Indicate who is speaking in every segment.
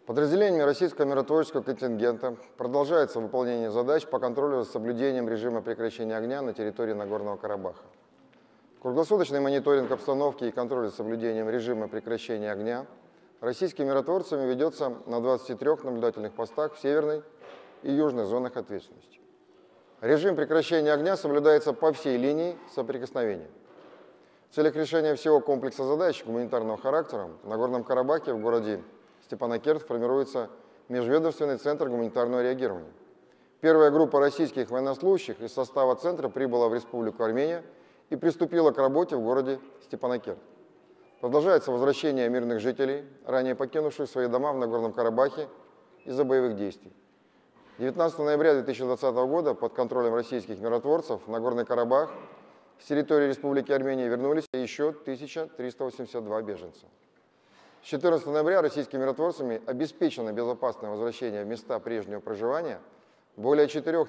Speaker 1: Подразделениями российского миротворческого контингента продолжается выполнение задач по контролю за соблюдением режима прекращения огня на территории Нагорного Карабаха. Круглосуточный мониторинг обстановки и контроль за соблюдением режима прекращения огня российскими миротворцами ведется на 23 наблюдательных постах в северной и южной зонах ответственности. Режим прекращения огня соблюдается по всей линии соприкосновения. В целях решения всего комплекса задач гуманитарного характера в Нагорном Карабахе в городе Степанакерт формируется Межведомственный центр гуманитарного реагирования. Первая группа российских военнослужащих из состава центра прибыла в Республику Армения и приступила к работе в городе Степанакерт. Продолжается возвращение мирных жителей, ранее покинувших свои дома в Нагорном Карабахе из-за боевых действий. 19 ноября 2020 года под контролем российских миротворцев в Нагорный Карабах с территории Республики Армения вернулись еще 1382 беженца. С 14 ноября российскими миротворцами обеспечено безопасное возвращение в места прежнего проживания более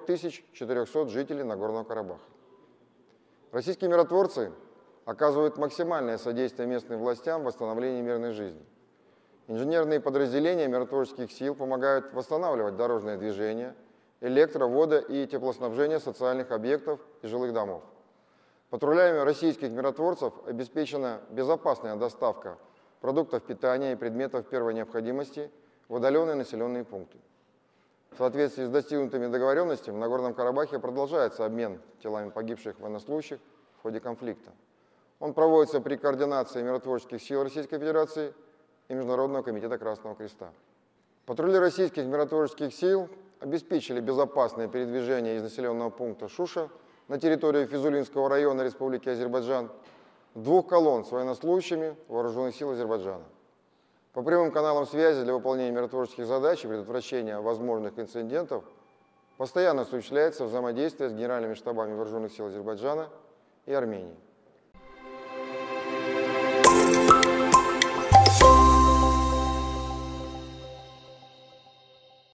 Speaker 1: 4400 жителей Нагорного Карабаха. Российские миротворцы оказывают максимальное содействие местным властям в восстановлении мирной жизни. Инженерные подразделения миротворческих сил помогают восстанавливать дорожное движение, электро-, водо- и теплоснабжение социальных объектов и жилых домов. Патрулями российских миротворцев обеспечена безопасная доставка продуктов питания и предметов первой необходимости в удаленные населенные пункты. В соответствии с достигнутыми договоренностями в Нагорном Карабахе продолжается обмен телами погибших военнослужащих в ходе конфликта. Он проводится при координации миротворческих сил Российской Федерации и Международного комитета Красного Креста. Патрули российских миротворческих сил обеспечили безопасное передвижение из населенного пункта Шуша на территорию Физулинского района Республики Азербайджан 2 колонн с военнослужащими Вооруженных сил Азербайджана. По прямым каналам связи для выполнения миротворческих задач и предотвращения возможных инцидентов постоянно осуществляется взаимодействие с генеральными штабами Вооруженных сил Азербайджана и Армении.